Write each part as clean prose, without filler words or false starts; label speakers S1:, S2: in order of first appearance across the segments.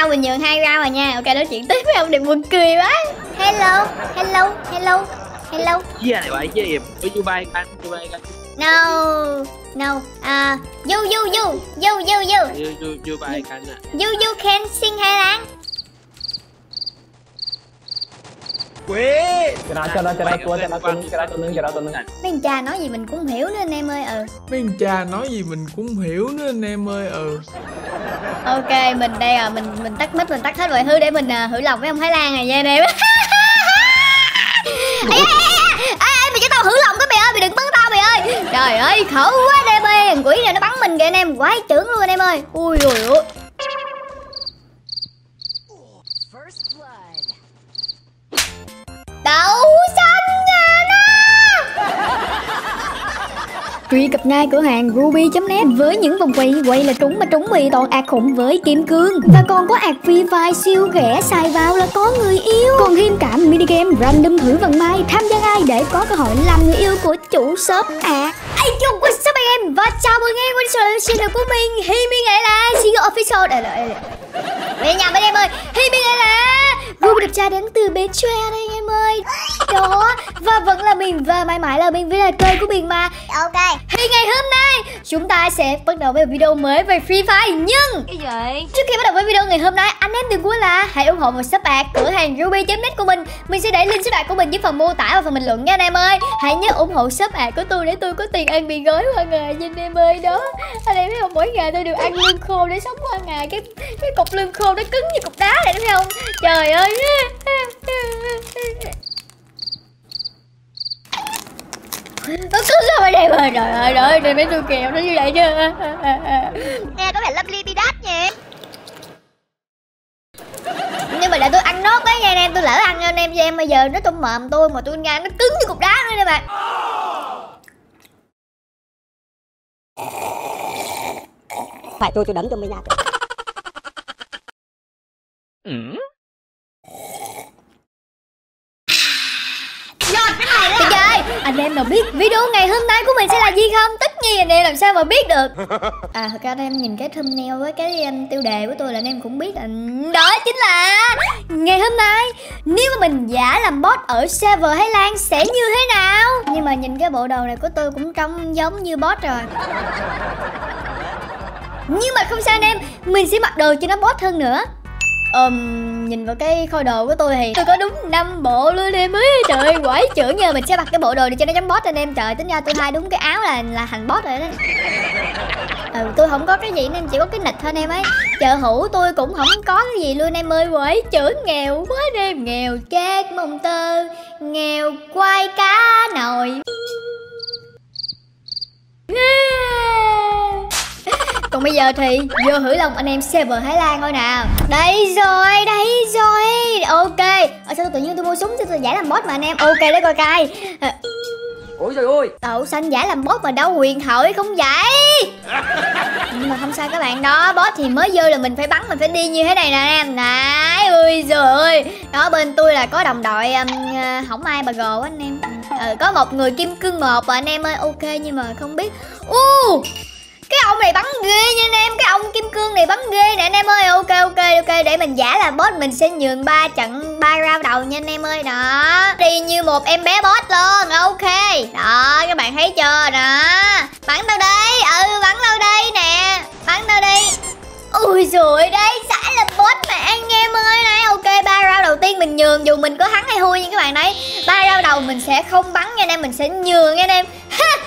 S1: round, mình nhường 2 round rồi nha. Ok, nói chuyện tiếp với ông đẹp buồn cười quá. Hello.
S2: Chia này vậy chứ em. You buy can.
S1: No. You
S2: buy can à.
S1: You can sing Thái Lan.
S3: Quê.
S4: Cho nó tuần.
S1: Mấy anh cha nói gì mình cũng hiểu nữa anh em ơi.
S3: Mấy anh cha nói gì mình cũng hiểu nữa anh em ơi.
S1: Ok, mình đây rồi, mình tắt mic, mình tắt hết mọi thứ để mình hưởng lòng với ông Thái Lan này nha anh em. Ê, mày cho tao hưởng lòng cái mày ơi, mày đừng bắn tao mày ơi. Trời ơi, khổ quá anh em ơi, thằng quỷ này nó bắn mình kìa anh em, quái trưởng luôn anh em ơi. Ui ôi ôi. Đậu xanh nha nó. Truy cập ngay cửa hàng ruby.net với những vòng quay là trúng mà trúng mì toàn ạc khủng với kim cương. Và còn có ạc Free Fire siêu rẻ, xài vào là có người yêu. Còn thêm cả mini game random thử vận may, tham gia ai để có cơ hội làm người yêu của chủ shop ạc. Ây chung của shop em và chào mừng em quay trở lại channel của mình. Hi Mi Nghệ là CEO Official. Đây nhà bên em ơi, Hi Mi Nghệ là Ruby đẹp trai đến từ Bến Tre đây anh em ơi. Đó, và vẫn là mình và mãi mãi là mình với là kênh của mình mà. Ok. Thì ngày hôm nay chúng ta sẽ bắt đầu với một video mới về Free Fire. Nhưng cái gì? Trước khi bắt đầu với video ngày hôm nay, anh em đừng quên là hãy ủng hộ một shop ạc cửa hàng ruby.net của mình. Mình sẽ để link shop ạc của mình dưới phần mô tả và phần bình luận nha anh em ơi. Hãy nhớ ủng hộ shop ạc của tôi để tôi có tiền ăn mì gói qua ngày nha anh em ơi. Đó, anh em thấy không, mỗi ngày tôi đều ăn lương khô để sống qua ngày. Cái cục lương khô nó cứng như cục đá này đúng không? Trời ơi. Nó cứng ra bên đây rồi. Trời ơi, đây mấy tôi kèo nó như vậy chứ. Nghe có vẻ lovely đi đắt nhỉ. Nhưng mà để tôi ăn nốt đấy nha anh em, tôi lỡ ăn anh em cho em bây giờ nó trong mồm tôi mà tôi nghe nó cứng như cục đá nữa nè bạn.
S5: Phải tôi đấm cho mình nha.
S1: Bây giờ anh em nào biết video ngày hôm nay của mình sẽ là gì không? Tất nhiên anh em làm sao mà biết được. Thật ra anh em nhìn cái thumbnail với cái tiêu đề của tôi là anh em cũng biết là đó chính là ngày hôm nay nếu mà mình giả làm boss ở server Thái Lan sẽ như thế nào. Nhưng mà nhìn cái bộ đồ này của tôi cũng trông giống như boss rồi. Nhưng mà không sao anh em, mình sẽ mặc đồ cho nó boss hơn nữa. Nhìn vào cái kho đồ của tôi thì tôi có đúng 5 bộ luôn em ơi. Trời ơi, quái trưởng nhờ mình sẽ mặc cái bộ đồ này cho nó giống boss anh em. Trời, tính ra tôi hai đúng cái áo là thành boss rồi đó. Tôi không có cái gì nên chỉ có cái nịch thôi anh em ấy. Chợ hũ tôi cũng không có cái gì luôn em ơi. Quái trưởng nghèo quá anh em. Nghèo chết mồng tơ, nghèo quay cá nồi. Còn bây giờ thì vô hửi lòng anh em server Thái Lan thôi nào. Đây rồi. Ok. Sao tự nhiên tôi mua súng tôi giả làm boss mà anh em. Ok để coi coi.
S5: Ôi trời ơi,
S1: Đậu xanh giả làm boss mà đâu huyền thoại không vậy. Nhưng mà không sao các bạn, đó boss thì mới vô là mình phải bắn, mình phải đi như thế này nè anh em. Đấy, ui giời ơi. Đó bên tôi là có đồng đội không ai bà gồ anh em. Có một người kim cương 1 anh em ơi. Ok nhưng mà không biết. Cái ông này bắn ghê nha anh em. Cái ông kim cương này bắn ghê nè anh em ơi. Ok để mình giả là boss, mình sẽ nhường 3 trận 3 round đầu nha anh em ơi. Đó, đi như một em bé boss luôn. Ok. Đó các bạn thấy chưa. Đó, bắn đâu đây. Bắn đâu đây nè. Bắn đâu đi. Ui rồi đây sẽ là boss mà anh em ơi này. Ok 3 round đầu tiên mình nhường, dù mình có thắng hay thua nha các bạn đấy. 3 round đầu mình sẽ không bắn nha anh em, mình sẽ nhường nha anh em.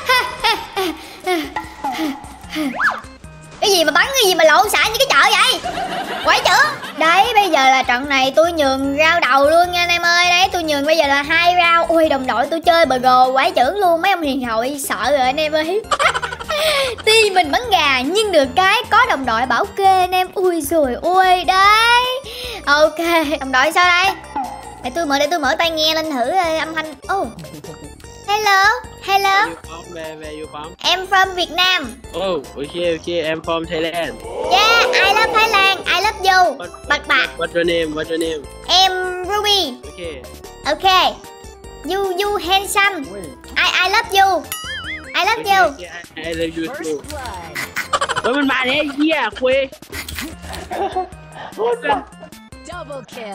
S1: Cái gì mà bắn, cái gì mà lộn xạ như cái chợ vậy. Quái trưởng. Đấy bây giờ là trận này tôi nhường round đầu luôn nha anh em ơi. Đấy tôi nhường bây giờ là 2 round. Ui đồng đội tôi chơi bờ gồ quái trưởng luôn. Mấy ông hiền hội sợ rồi anh em ơi. Tuy mình bắn gà nhưng được cái có đồng đội bảo kê anh em. Ui rồi ôi đấy. Ok đồng đội sao đây. Để tôi mở tai nghe lên thử âm thanh. Hello.
S2: Where you from?
S1: Em from Việt Nam.
S2: Okay, I'm from Thailand.
S1: Yeah, I love Thailand. I love you. Bạc.
S2: What's your name?
S1: Em Ruby. Okay. You handsome. I love you. I love you.
S2: I love you too. Mình bạn ấy gì à quê.
S6: Double kill.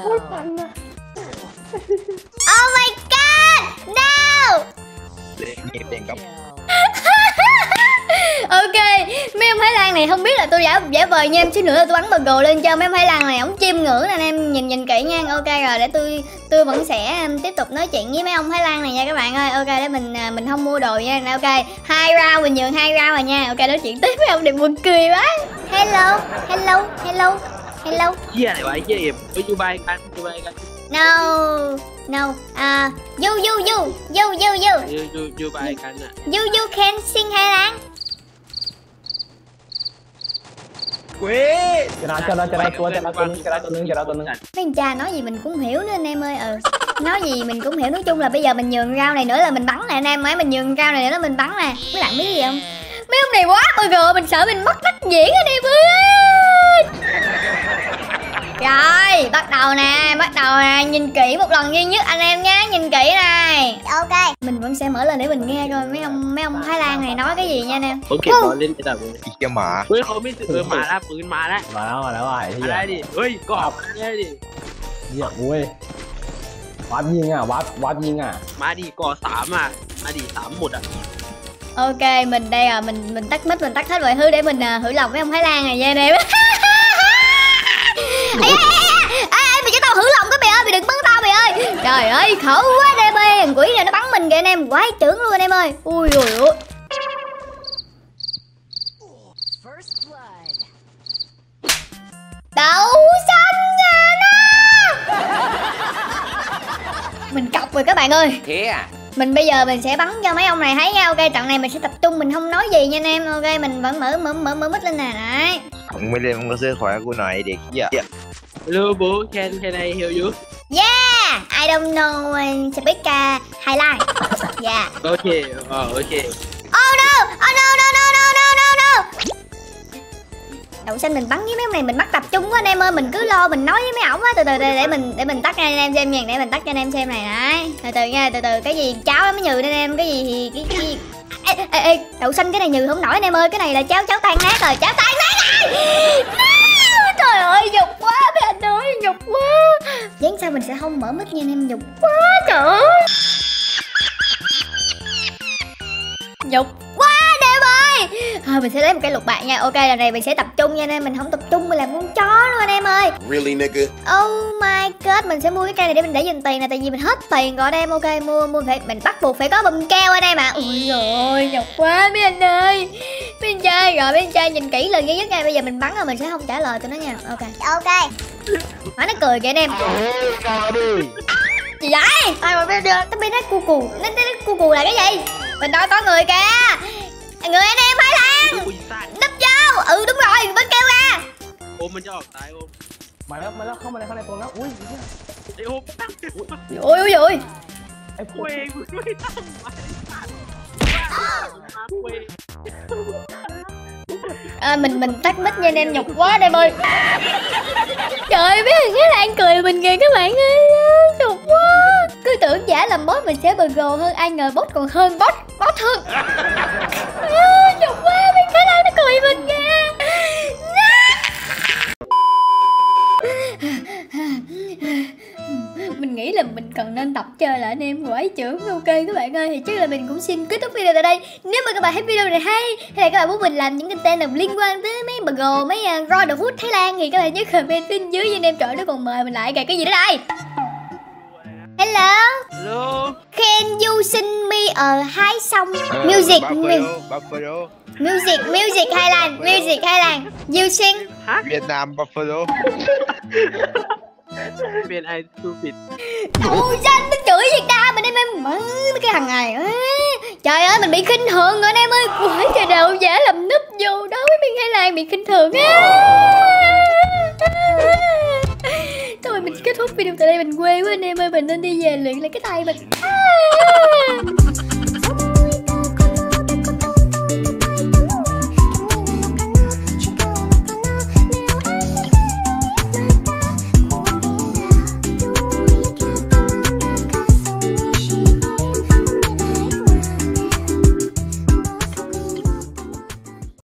S1: Oh my god, no. Ok, mấy ông Thái Lan này không biết là tôi giả vờ nha em, xíu nữa là tôi bắn bờ gồ lên cho mấy ông Thái Lan này, ổng chiêm ngưỡng nè em, nhìn kỹ nha. Ok rồi, để tôi vẫn sẽ tiếp tục nói chuyện với mấy ông Thái Lan này nha các bạn ơi. Ok, để mình không mua đồ nha. Ok, 2 round mình nhường 2 round rồi nha. Ok, nói chuyện tiếp với ông đừng buồn cười quá. Hello.
S2: Chia này bạn chia em. You buy can.
S1: No. You
S2: You buy can ạ.
S1: You can sing Thái Lan.
S4: Cho đây tua, cho đâyตัวนึง.
S1: Mấy anh cha nói gì mình cũng hiểu nữa anh em ơi. Nói gì mình cũng hiểu. Nói chung là bây giờ mình nhường rau này nữa là mình bắn nè anh em ơi. Mình nhường rau này nữa là mình bắn nè. Mấy bạn biết gì không? Mấy ông này quá bg, mình sợ mình mất cách diễn anh em ơi. Rồi, bắt đầu nè, nhìn kỹ một lần duy nhất anh em nhé, nhìn kỹ này. Ok, mình vẫn sẽ mở lên để mình nghe coi mấy ông Thái Lan này nói cái gì nha anh em.
S2: Ok, bỏ lên cái đầu.
S7: Cái mà.
S2: Ui, không biếtปืนมาแล้ว
S4: Mà đâu rồi.
S2: มาได้ดิเฮ้ยกรอบได้ดิ
S4: Dạ ui. Vápยิงà.
S2: มาดิก่อ3อ่ะมาดิ3หมดอ่ะ
S1: Ok, mình đây à, mình tắt mic, mình tắt hết mọi thứ để mình thử lòng với ông Thái Lan này nha anh em. Ê, mày cho tao thử lòng cái mày ơi, mày đừng bắn tao mày ơi. Trời ơi, khổ quá em ơi, thằng quỷ này nó bắn mình kìa anh em, quái trưởng luôn anh em ơi. Ui ui ui.
S6: First blood.
S1: Đậu xanh nhà nó. Mình cọc rồi các bạn ơi.
S7: Thế à?
S1: Mình bây giờ mình sẽ bắn cho mấy ông này thấy nha. Ok, trận này mình sẽ tập trung, mình không nói gì nha anh em. Ok, mình vẫn mở mic lên nè. Đấy.
S7: Không mới lên có sức khỏe của này đi. Dạ.
S2: Hello bố, can I help you?
S1: Yeah, I don't know speak Highlight. Yeah.
S2: Okay, okay.
S1: Oh no. Đậu xanh mình bắn với mấy ông này mình bắt tập trung quá anh em ơi, mình cứ lo mình nói với mấy ổng á. Từ từ để mình tắt cho anh em xem nha, để mình tắt cho anh em xem này đấy. Từ từ nha, từ từ cái gì cháo nó mới nhừ anh em, cái gì thì cái gì. Ê, đậu xanh cái này nhừ không nổi anh em ơi, cái này là cháo tan nát rồi, cháo tan nát rồi. Trời ơi, nhục quá mấy anh ơi, nhục quá. Dán sao mình sẽ không mở mic nha anh em, nhục quá trời ơi. Nhục quá anh em ơi. Thôi mình sẽ lấy một cái lục bạc nha. Ok, lần này mình sẽ tập trung nha anh em, mình không tập trung mình làm con chó luôn anh em ơi.
S8: Really nigga?
S1: Oh my god, mình sẽ mua cái cây này để mình để dành tiền nè, tại vì mình hết tiền rồi anh em. Ok, mua phải, mình bắt buộc phải có bùm keo anh em ạ. Ui rồi, nhục quá mấy anh ơi. Mấy anh trai rồi, mấy anh trai nhìn kỹ lần duy nhất nha. Bây giờ mình bắn rồi mình sẽ không trả lời tụi nó nha. Ok. Má nó cười kìa anh em. Gì vậy? Ai mà đưa tao biết nó cu cù là cái gì? Mình nói có người kìa. Người anh em Thái Lan. Núp vô. Ừ đúng rồi, bắn keo ra.
S2: Ômมันจะออกตายโอม
S4: Mà nó không nàyตัวnó. Ui.
S2: ไอ้โอมตั้ง
S1: Ui.
S4: Ê,
S2: เว้ยกูไม่ตั้งไว้มาเว้ย
S1: Mình tắt mic nha anh em, nhục quá đây ơi. Trời ơi, mấy thằng Thái Lan cười mình kìa các bạn ơi, nhục quá. Cứ tưởng giả làm boss mình sẽ bg hơn, ai ngờ boss còn hơn boss hơn. Nhục quá, mấy Thái Lan nó cười mình kìa. Mình nghĩ là mình cần nên tập chơi lại anh em, quái trưởng. Ok các bạn ơi, thì chắc là mình cũng xin kết thúc video tại đây. Nếu mà các bạn thấy video này hay là các bạn muốn mình làm những content nào liên quan tới mấy bg, mấy Roy the Hood Thái Lan thì các bạn nhớ comment bên dưới cho anh em. Trời, nó còn mời mình lại kìa, cái gì đó đây. Hello. Can you sing me a high song? Music Highland. You sing.
S7: Việt Nam Buffalo.
S2: เป็นไอทูปิด
S1: Ôi xanh nó chửi Việt Nam mình em mấy cái thằng này. Trời ơi, mình bị khinh thường rồi anh em ơi. Quái trời đâu giả làm núp vô đó với bên Thái Lan bị khinh thường á. Thôi mình kết thúc video tại đây, mình quê quá anh em ơi, mình nên đi về luyện lại cái tay mình.